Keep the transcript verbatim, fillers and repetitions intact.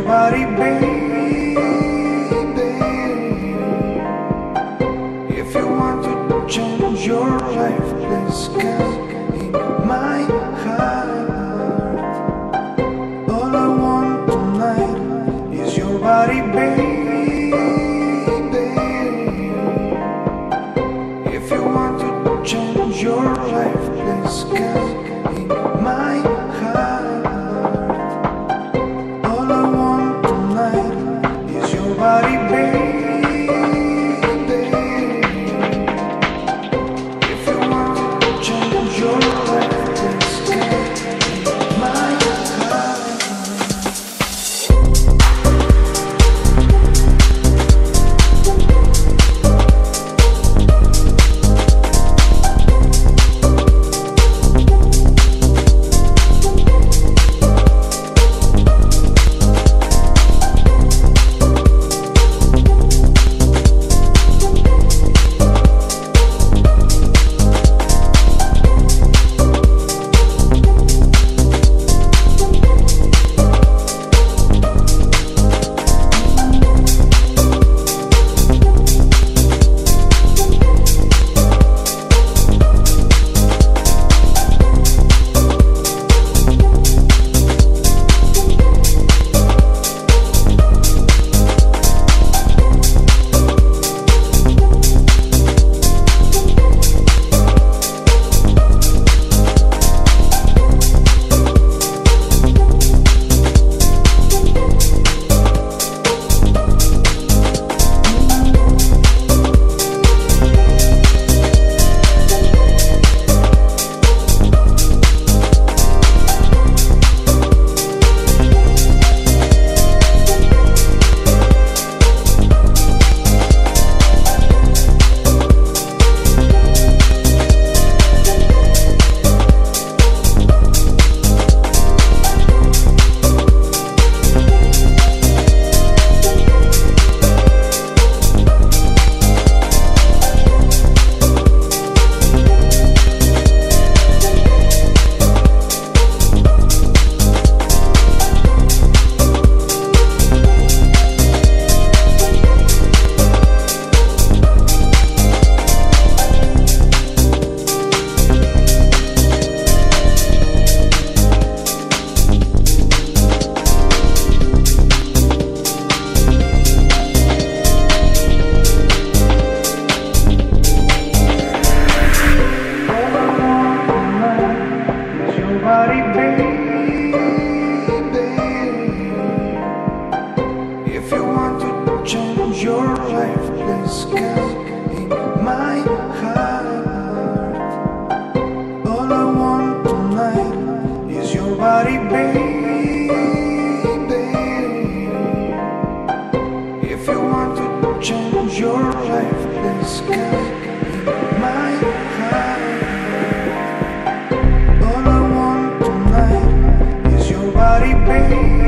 body, baby. If you want to change your life, please come in my heart. All I want tonight is your body, baby. If you want to change your life, please come in my heart. All I want tonight is your body, baby. If you want to change your life, please come in my heart. Body, baby. If you want to change your life, please come in my heart. All I want tonight is your body, baby. If you want to change your life, please come in my heart. Body, baby.